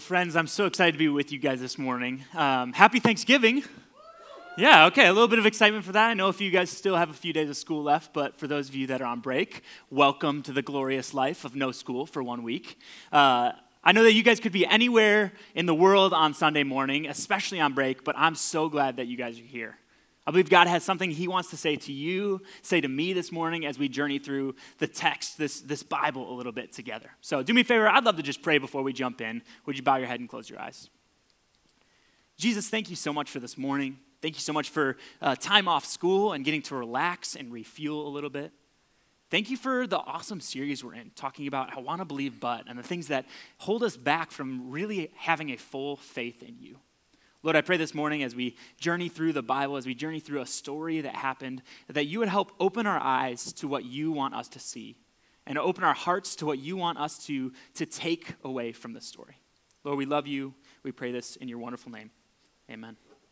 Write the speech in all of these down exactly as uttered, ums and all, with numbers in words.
Friends, I'm so excited to be with you guys this morning. Um, happy Thanksgiving. Yeah, okay, a little bit of excitement for that. I know a few of you guys still have a few days of school left, but for those of you that are on break, welcome to the glorious life of no school for one week. Uh, I know that you guys could be anywhere in the world on Sunday morning, especially on break, but I'm so glad that you guys are here. I believe God has something he wants to say to you, say to me this morning as we journey through the text, this, this Bible a little bit together. So do me a favor, I'd love to just pray before we jump in. Would you bow your head and close your eyes? Jesus, thank you so much for this morning. Thank you so much for uh, time off school and getting to relax and refuel a little bit. Thank you for the awesome series we're in, talking about I want to believe but, and the things that hold us back from really having a full faith in you. Lord, I pray this morning as we journey through the Bible, as we journey through a story that happened, that you would help open our eyes to what you want us to see and open our hearts to what you want us to, to take away from the story. Lord, we love you. We pray this in your wonderful name. Amen.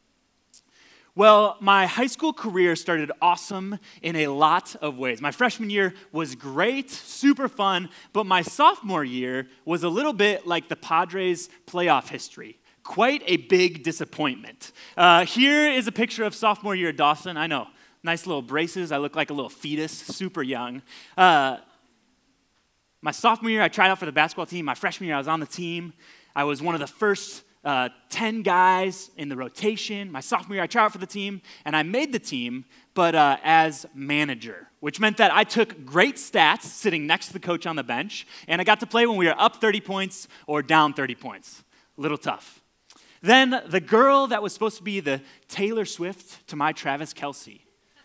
Well, my high school career started awesome in a lot of ways. My freshman year was great, super fun, but my sophomore year was a little bit like the Padres' playoff history. Quite a big disappointment. Uh, here is a picture of sophomore year Dawson. I know, nice little braces. I look like a little fetus, super young. Uh, my sophomore year, I tried out for the basketball team. My freshman year, I was on the team. I was one of the first uh, ten guys in the rotation. My sophomore year, I tried out for the team, and I made the team, but uh, as manager, which meant that I took great stats sitting next to the coach on the bench, and I got to play when we were up thirty points or down thirty points. A little tough. Then the girl that was supposed to be the Taylor Swift to my Travis Kelce.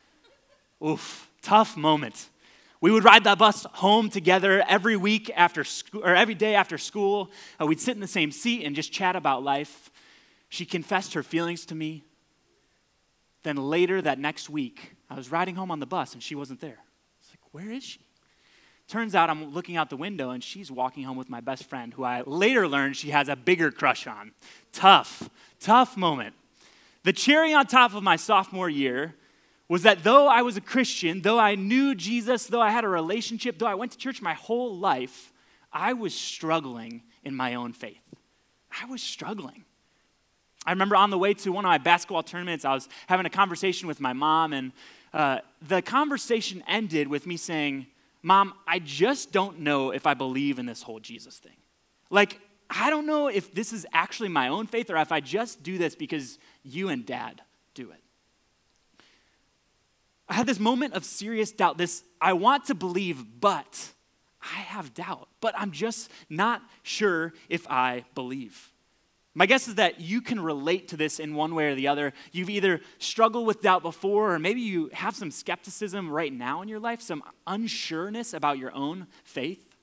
Oof, tough moment. We would ride that bus home together every week after school, or every day after school. Uh, we'd sit in the same seat and just chat about life. She confessed her feelings to me. Then later that next week, I was riding home on the bus and she wasn't there. It's like, where is she? Turns out I'm looking out the window and she's walking home with my best friend, who I later learned she has a bigger crush on. Tough, tough moment. The cherry on top of my sophomore year was that though I was a Christian, though I knew Jesus, though I had a relationship, though I went to church my whole life, I was struggling in my own faith. I was struggling. I remember on the way to one of my basketball tournaments, I was having a conversation with my mom, and uh, the conversation ended with me saying, Mom, I just don't know if I believe in this whole Jesus thing. Like, I don't know if this is actually my own faith or if I just do this because you and Dad do it. I had this moment of serious doubt, this I want to believe, but I have doubt. But I'm just not sure if I believe. My guess is that you can relate to this in one way or the other. You've either struggled with doubt before, or maybe you have some skepticism right now in your life, some unsureness about your own faith.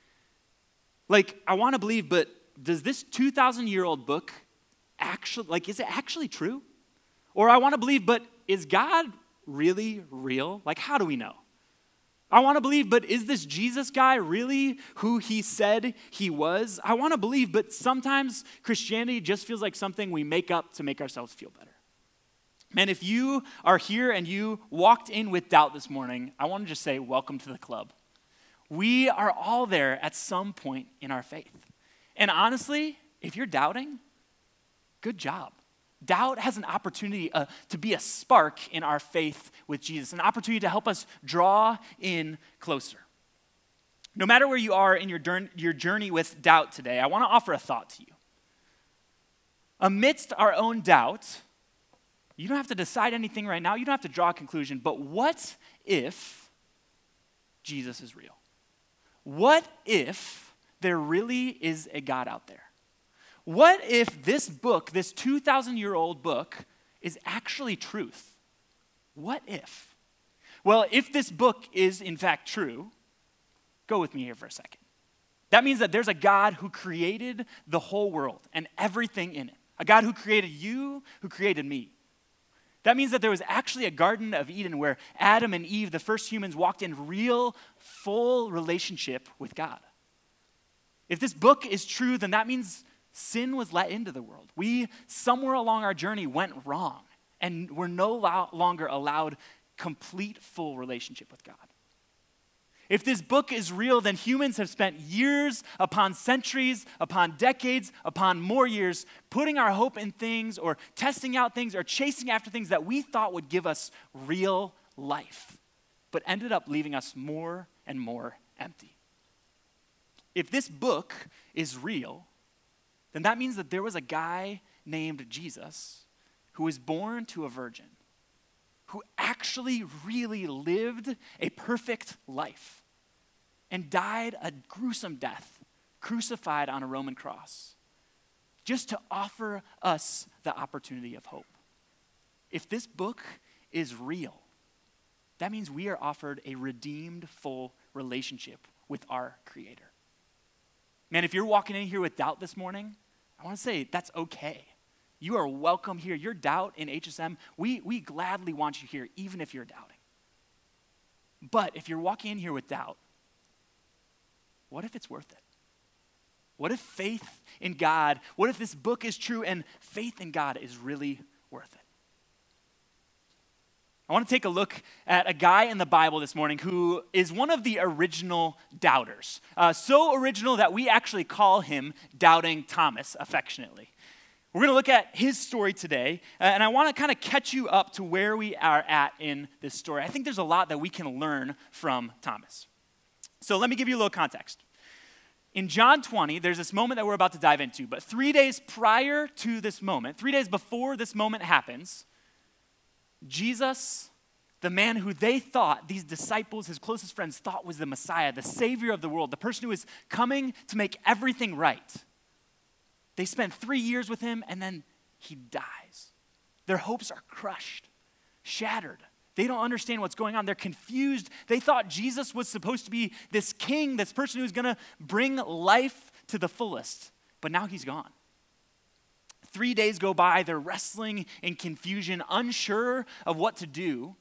Like, I want to believe, but does this two thousand year old book actually, like, is it actually true? Or I want to believe, but is God really real? Like, how do we know? I want to believe, but is this Jesus guy really who he said he was? I want to believe, but sometimes Christianity just feels like something we make up to make ourselves feel better. Man, if you are here and you walked in with doubt this morning, I want to just say welcome to the club. We are all there at some point in our faith. And honestly, if you're doubting, good job. Doubt has an opportunity uh, to be a spark in our faith with Jesus, an opportunity to help us draw in closer. No matter where you are in your, your journey with doubt today, I want to offer a thought to you. Amidst our own doubt, you don't have to decide anything right now. You don't have to draw a conclusion, but what if Jesus is real? What if there really is a God out there? What if this book, this two thousand year old book, is actually truth? What if? Well, if this book is in fact true, go with me here for a second. That means that there's a God who created the whole world and everything in it. A God who created you, who created me. That means that there was actually a Garden of Eden where Adam and Eve, the first humans, walked in real, full relationship with God. If this book is true, then that means sin was let into the world. We, somewhere along our journey, went wrong, and we're no lo- longer allowed complete, full relationship with God. If this book is real, then humans have spent years upon centuries, upon decades, upon more years, putting our hope in things or testing out things or chasing after things that we thought would give us real life, but ended up leaving us more and more empty. If this book is real, then that means that there was a guy named Jesus who was born to a virgin, who actually really lived a perfect life and died a gruesome death, crucified on a Roman cross, just to offer us the opportunity of hope. If this book is real, that means we are offered a redeemed, full relationship with our Creator. Man, if you're walking in here with doubt this morning, I want to say that's okay. You are welcome here. Your doubt in H S M, we, we gladly want you here, even if you're doubting. But if you're walking in here with doubt, what if it's worth it? What if faith in God, what if this book is true and faith in God is really worth it? I want to take a look at a guy in the Bible this morning who is one of the original doubters. Uh, so original that we actually call him Doubting Thomas affectionately. We're going to look at his story today, uh, and I want to kind of catch you up to where we are at in this story. I think there's a lot that we can learn from Thomas. So let me give you a little context. In John twenty, there's this moment that we're about to dive into, but three days prior to this moment, three days before this moment happens, Jesus, the man who they thought, these disciples, his closest friends, thought was the Messiah, the Savior of the world, the person who was coming to make everything right. They spend three years with him, and then he dies. Their hopes are crushed, shattered. They don't understand what's going on. They're confused. They thought Jesus was supposed to be this king, this person who's going to bring life to the fullest, but now he's gone. Three days go by. They're wrestling in confusion, unsure of what to do.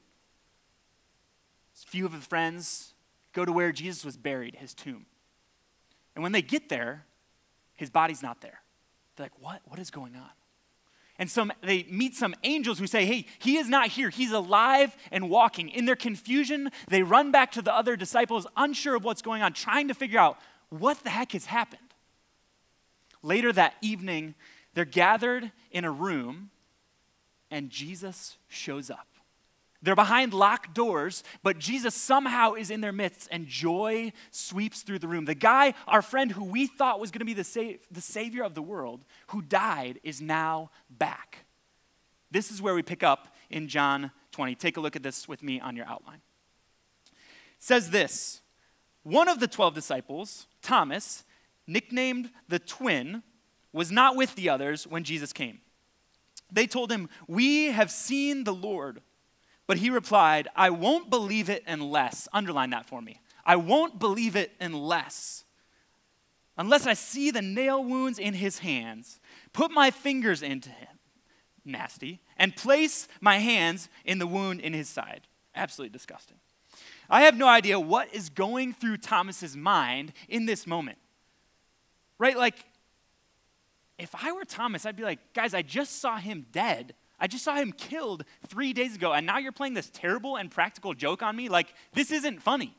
A few of the friends go to where Jesus was buried, his tomb. And when they get there, his body's not there. They're like, what? What is going on? And some they meet some angels who say, hey, he is not here. He's alive and walking. In their confusion, they run back to the other disciples, unsure of what's going on, trying to figure out what the heck has happened. Later that evening, they're gathered in a room, and Jesus shows up. They're behind locked doors, but Jesus somehow is in their midst, and joy sweeps through the room. The guy, our friend, who we thought was going to be the, sa- the savior of the world, who died, is now back. This is where we pick up in John twenty. Take a look at this with me on your outline. It says this: one of the twelve disciples, Thomas, nicknamed the twin, was not with the others when Jesus came. They told him, "We have seen the Lord." But he replied, "I won't believe it unless," underline that for me, "I won't believe it unless, unless I see the nail wounds in his hands, put my fingers into him," nasty, "and place my hands in the wound in his side." Absolutely disgusting. I have no idea what is going through Thomas's mind in this moment. Right? Like, if I were Thomas, I'd be like, guys, I just saw him dead. I just saw him killed three days ago, and now you're playing this terrible and practical joke on me? Like, this isn't funny.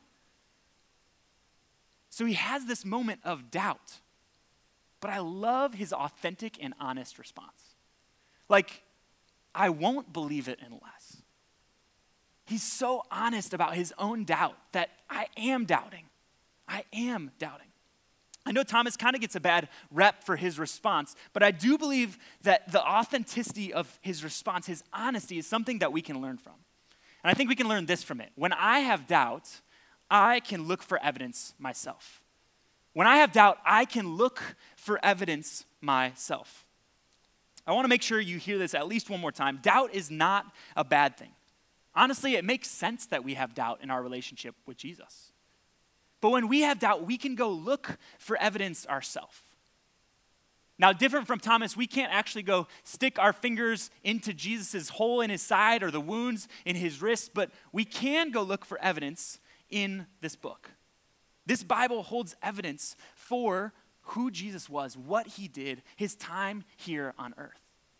So he has this moment of doubt. But I love his authentic and honest response. Like, I won't believe it unless. He's so honest about his own doubt that I am doubting. I am doubting. I know Thomas kind of gets a bad rep for his response, but I do believe that the authenticity of his response, his honesty, is something that we can learn from. And I think we can learn this from it. When I have doubt, I can look for evidence myself. When I have doubt, I can look for evidence myself. I want to make sure you hear this at least one more time. Doubt is not a bad thing. Honestly, it makes sense that we have doubt in our relationship with Jesus. But when we have doubt, we can go look for evidence ourselves. Now, different from Thomas, we can't actually go stick our fingers into Jesus' hole in his side or the wounds in his wrist, but we can go look for evidence in this book. This Bible holds evidence for who Jesus was, what he did, his time here on earth.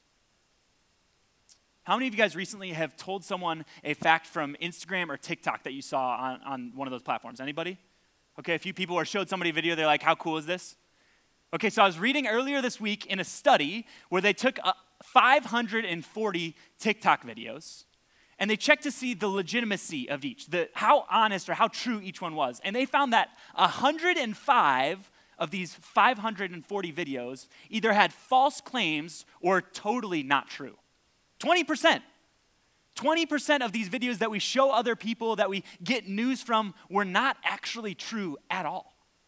How many of you guys recently have told someone a fact from Instagram or TikTok that you saw on, on one of those platforms? Anybody? Okay, a few people or showed somebody a video, they're like, how cool is this? Okay, so I was reading earlier this week in a study where they took uh, five hundred forty TikTok videos, and they checked to see the legitimacy of each, the, how honest or how true each one was. And they found that one hundred five of these five hundred forty videos either had false claims or totally not true. twenty percent. twenty percent of these videos that we show other people, that we get news from, were not actually true at all.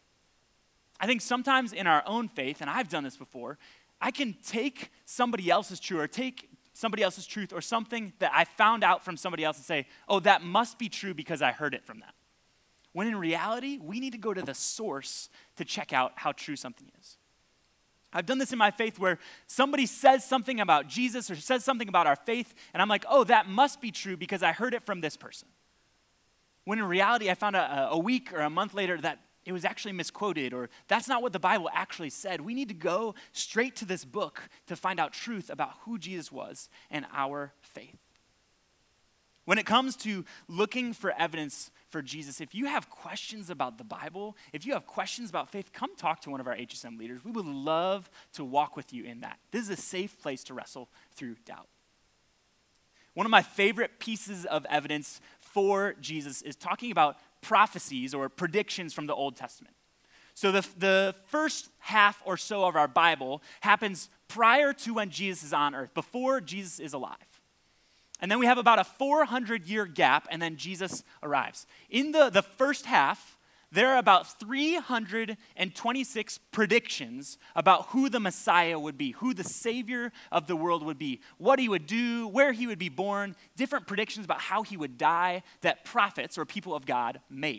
I think sometimes in our own faith, and I've done this before, I can take somebody else's truth or take somebody else's truth or something that I found out from somebody else and say, oh, that must be true because I heard it from them. When in reality, we need to go to the source to check out how true something is. I've done this in my faith where somebody says something about Jesus or says something about our faith, and I'm like, oh, that must be true because I heard it from this person. When in reality, I found a, a week or a month later that it was actually misquoted, or that's not what the Bible actually said. We need to go straight to this book to find out truth about who Jesus was and our faith. When it comes to looking for evidence for Jesus, if you have questions about the Bible, if you have questions about faith, come talk to one of our H S M leaders. We would love to walk with you in that. This is a safe place to wrestle through doubt. One of my favorite pieces of evidence for Jesus is talking about prophecies or predictions from the Old Testament. So the, the first half or so of our Bible happens prior to when Jesus is on earth, before Jesus is alive. And then we have about a four hundred year gap, and then Jesus arrives. In the, the first half, there are about three hundred twenty-six predictions about who the Messiah would be, who the Savior of the world would be, what he would do, where he would be born, different predictions about how he would die that prophets or people of God made.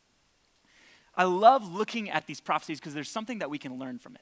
I love looking at these prophecies because there's something that we can learn from it.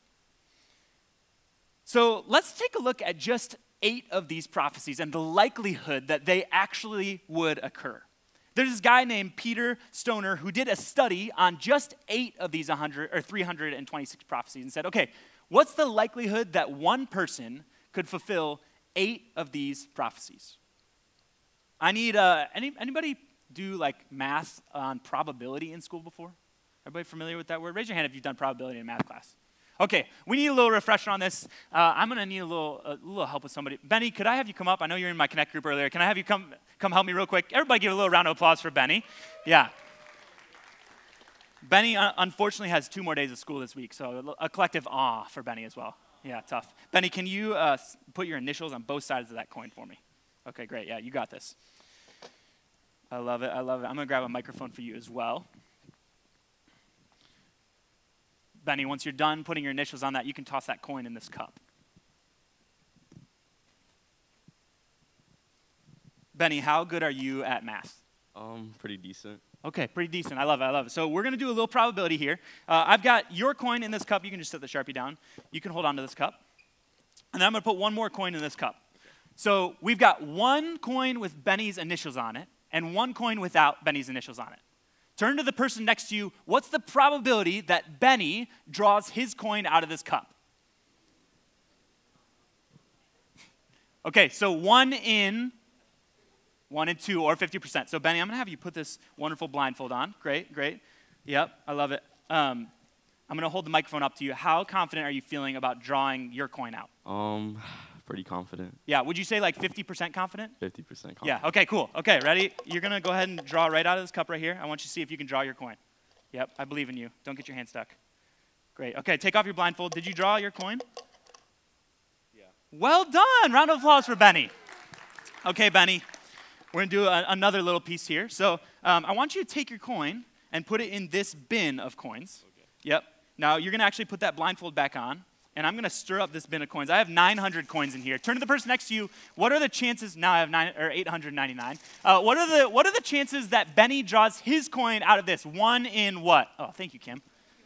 So let's take a look at just eight of these prophecies and the likelihood that they actually would occur. There's this guy named Peter Stoner who did a study on just eight of these one hundred or three hundred twenty-six prophecies and said, okay, what's the likelihood that one person could fulfill eight of these prophecies? I need, uh, any, anybody do like math on probability in school before? Everybody familiar with that word? Raise your hand if you've done probability in math class. Okay, we need a little refresher on this. Uh, I'm going to need a little, a little help with somebody. Benny, could I have you come up? I know you were in my Connect group earlier. Can I have you come, come help me real quick? Everybody give a little round of applause for Benny. Yeah. Benny, uh, unfortunately, has two more days of school this week, so a, a collective awe for Benny as well. Yeah, tough. Benny, can you uh, put your initials on both sides of that coin for me? Okay, great. Yeah, you got this. I love it. I love it. I'm going to grab a microphone for you as well. Benny, once you're done putting your initials on that, you can toss that coin in this cup. Benny, how good are you at math? Um, pretty decent. Okay, pretty decent. I love it. I love it. So we're going to do a little probability here. Uh, I've got your coin in this cup. You can just set the Sharpie down. You can hold on to this cup. And then I'm going to put one more coin in this cup. So we've got one coin with Benny's initials on it and one coin without Benny's initials on it. Turn to the person next to you. What's the probability that Benny draws his coin out of this cup? Okay, so one in, one in two, or fifty percent. So Benny, I'm going to have you put this wonderful blindfold on. Great, great. Yep, I love it. Um, I'm going to hold the microphone up to you. How confident are you feeling about drawing your coin out? Um, pretty confident. Yeah, would you say like fifty percent confident? fifty percent confident. Yeah, okay, cool. Okay, ready? You're going to go ahead and draw right out of this cup right here. I want you to see if you can draw your coin. Yep, I believe in you. Don't get your hand stuck. Great. Okay, take off your blindfold. Did you draw your coin? Yeah. Well done. Round of applause for Benny. Okay, Benny, we're going to do a, another little piece here. So um, I want you to take your coin and put it in this bin of coins. Okay. Yep. Now, you're going to actually put that blindfold back on. And I'm going to stir up this bin of coins. I have nine hundred coins in here. Turn to the person next to you. What are the chances? Now I have nine or eight hundred ninety-nine. Uh, what are the What are the chances that Benny draws his coin out of this? One in what? Oh, thank you, Kim.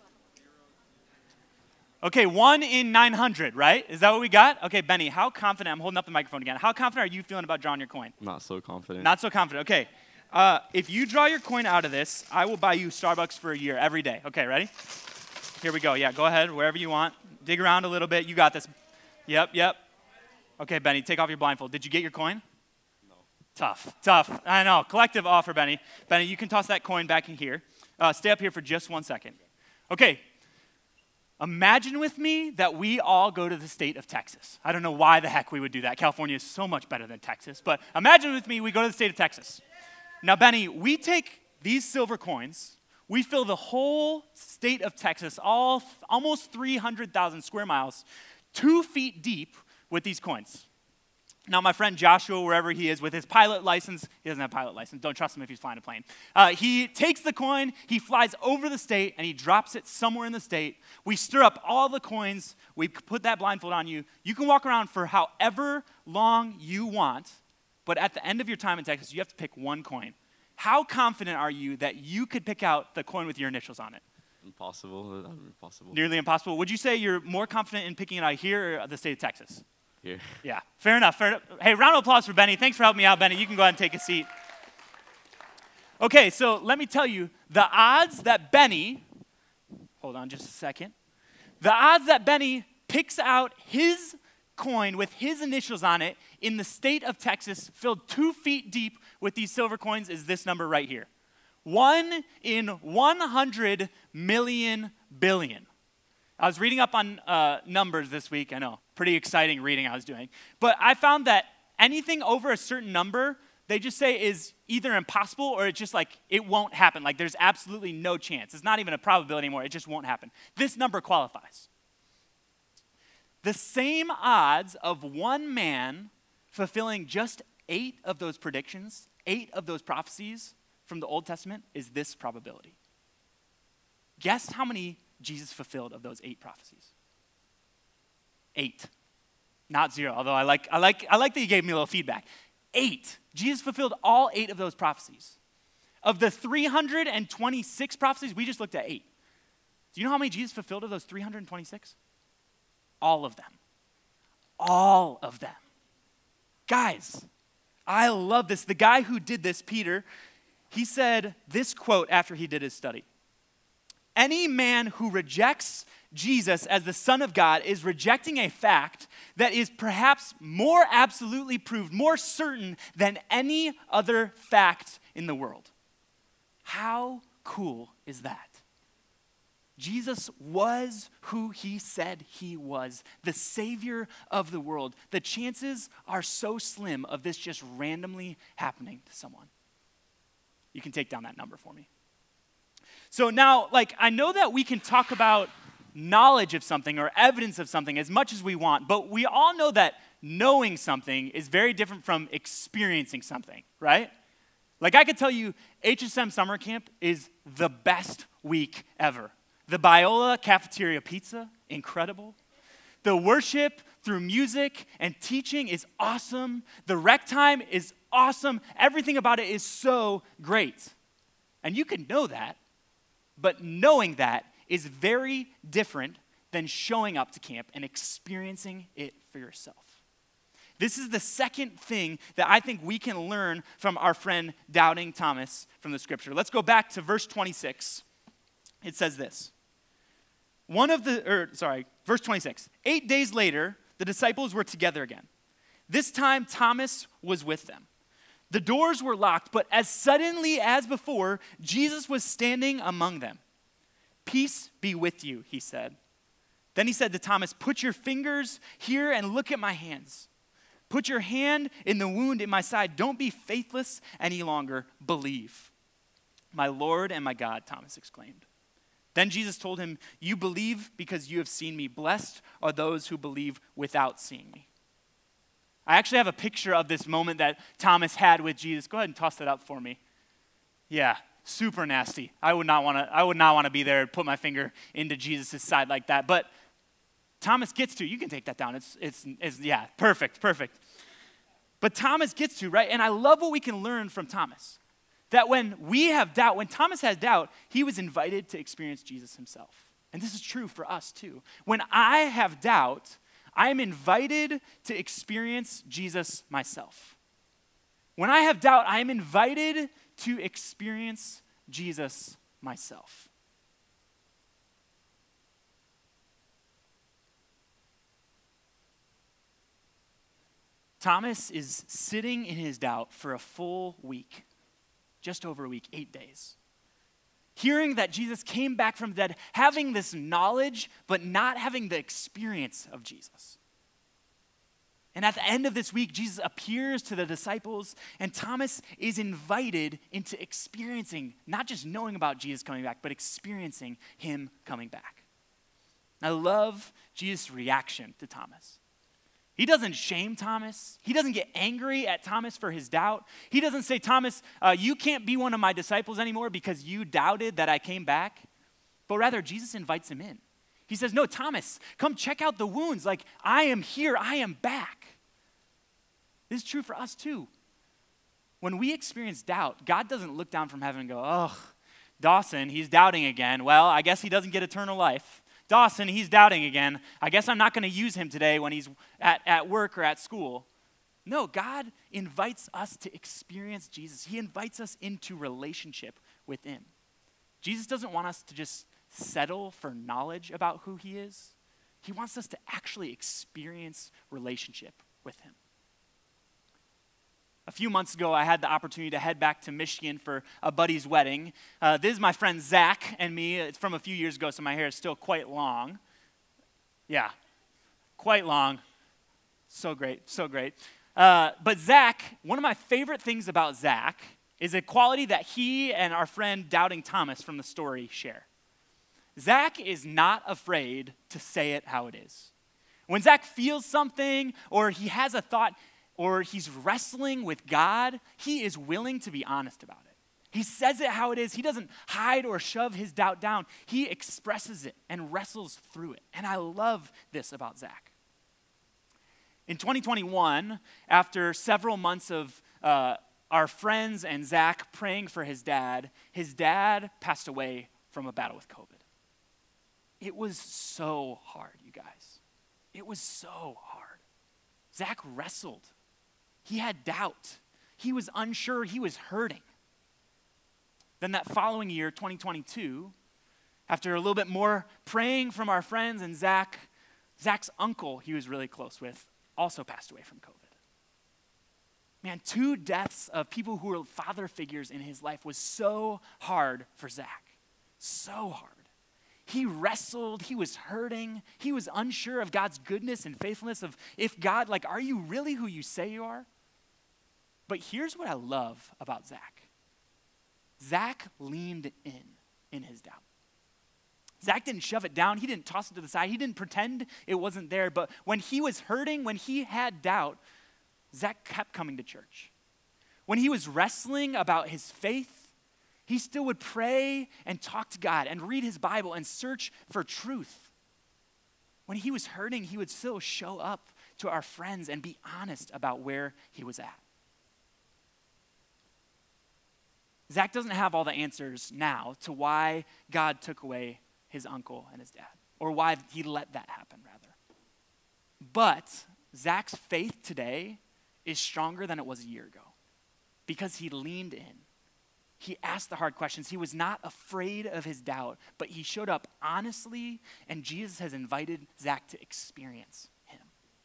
Okay, one in nine hundred, right? Is that what we got? Okay, Benny, how confident? I'm holding up the microphone again. How confident are you feeling about drawing your coin? Not so confident. Not so confident. Okay. Uh, if you draw your coin out of this, I will buy you Starbucks for a year every day. Okay, ready? Here we go. Yeah, go ahead, wherever you want. Dig around a little bit. You got this. Yep, yep. Okay, Benny, take off your blindfold. Did you get your coin? No. Tough, tough. I know. Collective offer, Benny. Benny, you can toss that coin back in here. Uh, stay up here for just one second. Okay. Imagine with me that we all go to the state of Texas. I don't know why the heck we would do that. California is so much better than Texas. But imagine with me we go to the state of Texas. Now, Benny, we take these silver coins, we fill the whole state of Texas, all almost three hundred thousand square miles, two feet deep with these coins. Now, my friend Joshua, wherever he is, with his pilot license, he doesn't have a pilot license. Don't trust him if he's flying a plane. Uh, he takes the coin, he flies over the state, and he drops it somewhere in the state. We stir up all the coins. We put that blindfold on you. You can walk around for however long you want, but at the end of your time in Texas, you have to pick one coin. How confident are you that you could pick out the coin with your initials on it? Impossible. That would be impossible. Nearly impossible. Would you say you're more confident in picking it out here or the state of Texas? Here. Yeah, fair enough, fair enough. Hey, round of applause for Benny. Thanks for helping me out, Benny. You can go ahead and take a seat. Okay, so let me tell you, the odds that Benny, hold on just a second, the odds that Benny picks out his coin with his initials on it in the state of Texas, filled two feet deep with these silver coins, is this number right here. One in one hundred million billion. I was reading up on uh, numbers this week. I know, pretty exciting reading I was doing. But I found that anything over a certain number, they just say is either impossible or it's just like it won't happen. Like there's absolutely no chance. It's not even a probability anymore. It just won't happen. This number qualifies. The same odds of one man fulfilling just eight of those predictions, eight of those prophecies from the Old Testament is this probability. Guess how many Jesus fulfilled of those eight prophecies? Eight. Not zero, although I like, I like, I like that you gave me a little feedback. Eight. Jesus fulfilled all eight of those prophecies. Of the three hundred twenty-six prophecies, we just looked at eight. Do you know how many Jesus fulfilled of those three hundred twenty-six? All of them. All of them. Guys, I love this. The guy who did this, Peter, he said this quote after he did his study. Any man who rejects Jesus as the Son of God is rejecting a fact that is perhaps more absolutely proved, more certain than any other fact in the world. How cool is that? Jesus was who he said he was, the Savior of the world. The chances are so slim of this just randomly happening to someone. You can take down that number for me. So now, like, I know that we can talk about knowledge of something or evidence of something as much as we want, but we all know that knowing something is very different from experiencing something, right? Like, I could tell you, H S M summer camp is the best week ever. The Biola cafeteria pizza, incredible. The worship through music and teaching is awesome. The rec time is awesome. Everything about it is so great. And you can know that, but knowing that is very different than showing up to camp and experiencing it for yourself. This is the second thing that I think we can learn from our friend Doubting Thomas from the scripture. Let's go back to verse twenty-six. It says this. One of the, or sorry, verse twenty-six. Eight days later, the disciples were together again. This time, Thomas was with them. The doors were locked, but as suddenly as before, Jesus was standing among them. Peace be with you, he said. Then he said to Thomas, put your fingers here and look at my hands. Put your hand in the wound in my side. Don't be faithless any longer. Believe. My Lord and my God, Thomas exclaimed. Then Jesus told him, you believe because you have seen me. Blessed are those who believe without seeing me. I actually have a picture of this moment that Thomas had with Jesus. Go ahead and toss that up for me. Yeah, super nasty. I would not want to I would not want to be there and put my finger into Jesus' side like that. But Thomas gets to, you can take that down. It's it's it's yeah, perfect, perfect. But Thomas gets to, right? And I love what we can learn from Thomas. That when we have doubt, when Thomas has doubt, he was invited to experience Jesus himself. And this is true for us too. When I have doubt, I am invited to experience Jesus myself. When I have doubt, I am invited to experience Jesus myself. Thomas is sitting in his doubt for a full week, just over a week, eight days. Hearing that Jesus came back from the dead, having this knowledge, but not having the experience of Jesus. And at the end of this week, Jesus appears to the disciples, and Thomas is invited into experiencing, not just knowing about Jesus coming back, but experiencing him coming back. I love Jesus' reaction to Thomas. He doesn't shame Thomas. He doesn't get angry at Thomas for his doubt. He doesn't say, Thomas, uh, you can't be one of my disciples anymore because you doubted that I came back. But rather, Jesus invites him in. He says, no, Thomas, come check out the wounds. Like, I am here. I am back. This is true for us too. When we experience doubt, God doesn't look down from heaven and go, oh, Dawson, he's doubting again. Well, I guess he doesn't get eternal life. Dawson, he's doubting again. I guess I'm not going to use him today when he's at, at work or at school. No, God invites us to experience Jesus. He invites us into relationship with him. Jesus doesn't want us to just settle for knowledge about who he is. He wants us to actually experience relationship with him. A few months ago, I had the opportunity to head back to Michigan for a buddy's wedding. Uh, this is my friend Zach and me. It's from a few years ago, so my hair is still quite long. Yeah, quite long. So great, so great. Uh, but Zach, one of my favorite things about Zach is a quality that he and our friend Doubting Thomas from the story share. Zach is not afraid to say it how it is. When Zach feels something or he has a thought, or he's wrestling with God, he is willing to be honest about it. He says it how it is. He doesn't hide or shove his doubt down. He expresses it and wrestles through it. And I love this about Zach. In twenty twenty-one, after several months of uh, our friends and Zach praying for his dad, his dad passed away from a battle with COVID. It was so hard, you guys. It was so hard. Zach wrestled. He had doubt. He was unsure. He was hurting. Then that following year, twenty twenty-two, after a little bit more praying from our friends and Zach, Zach's uncle he was really close with also passed away from COVID. Man, two deaths of people who were father figures in his life was so hard for Zach. So hard. He wrestled, he was hurting, he was unsure of God's goodness and faithfulness, of if God, like, are you really who you say you are? But here's what I love about Zach. Zach leaned in in his doubt. Zach didn't shove it down, he didn't toss it to the side, he didn't pretend it wasn't there, but when he was hurting, when he had doubt, Zach kept coming to church. When he was wrestling about his faith, he still would pray and talk to God and read his Bible and search for truth. When he was hurting, he would still show up to our friends and be honest about where he was at. Zach doesn't have all the answers now to why God took away his uncle and his dad, or why he let that happen, rather. But Zach's faith today is stronger than it was a year ago because he leaned in. He asked the hard questions. He was not afraid of his doubt, but he showed up honestly, and Jesus has invited Zach to experience him.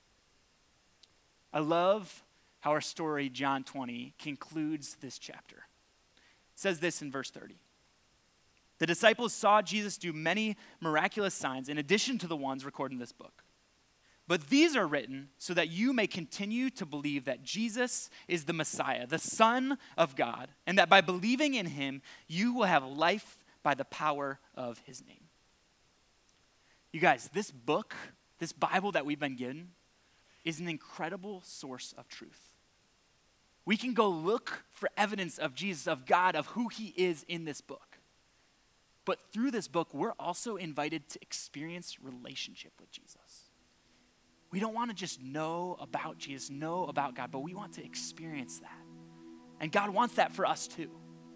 I love how our story, John twenty, concludes this chapter. It says this in verse thirty. The disciples saw Jesus do many miraculous signs in addition to the ones recorded in this book. But these are written so that you may continue to believe that Jesus is the Messiah, the Son of God, and that by believing in him, you will have life by the power of his name. You guys, this book, this Bible that we've been given, is an incredible source of truth. We can go look for evidence of Jesus, of God, of who he is in this book. But through this book, we're also invited to experience relationship with Jesus. We don't want to just know about Jesus, know about God, but we want to experience that. And God wants that for us too.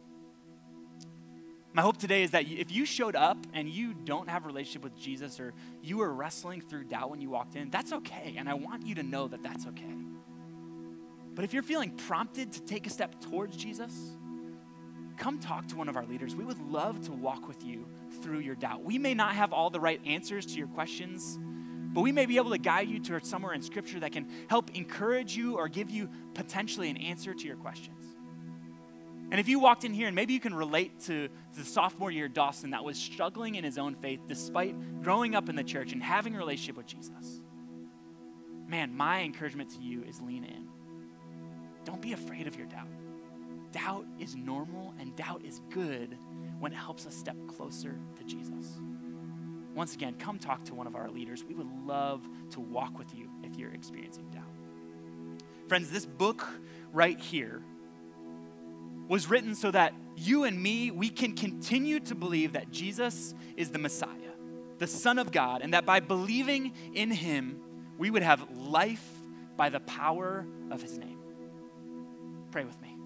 My hope today is that if you showed up and you don't have a relationship with Jesus, or you were wrestling through doubt when you walked in, that's okay. And I want you to know that that's okay. But if you're feeling prompted to take a step towards Jesus, come talk to one of our leaders. We would love to walk with you through your doubt. We may not have all the right answers to your questions, but we may be able to guide you to somewhere in Scripture that can help encourage you or give you potentially an answer to your questions. And if you walked in here and maybe you can relate to the sophomore year Dawson that was struggling in his own faith despite growing up in the church and having a relationship with Jesus, man, my encouragement to you is lean in. Don't be afraid of your doubt. Doubt is normal and doubt is good when it helps us step closer to Jesus. Once again, come talk to one of our leaders. We would love to walk with you if you're experiencing doubt. Friends, this book right here was written so that you and me, we can continue to believe that Jesus is the Messiah, the Son of God, and that by believing in him, we would have life by the power of his name. Pray with me.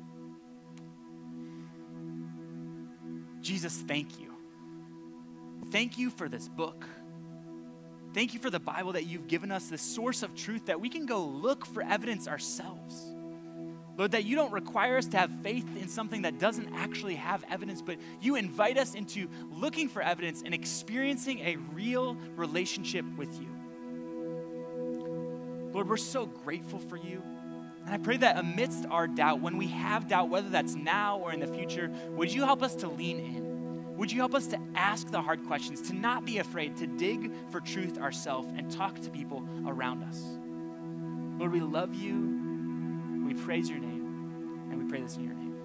Jesus, thank you. Thank you for this book. Thank you for the Bible that you've given us, this source of truth that we can go look for evidence ourselves. Lord, that you don't require us to have faith in something that doesn't actually have evidence, but you invite us into looking for evidence and experiencing a real relationship with you. Lord, we're so grateful for you. And I pray that amidst our doubt, when we have doubt, whether that's now or in the future, would you help us to lean in? Would you help us to ask the hard questions, to not be afraid, to dig for truth ourselves and talk to people around us? Lord, we love you. We praise your name, and we pray this in your name.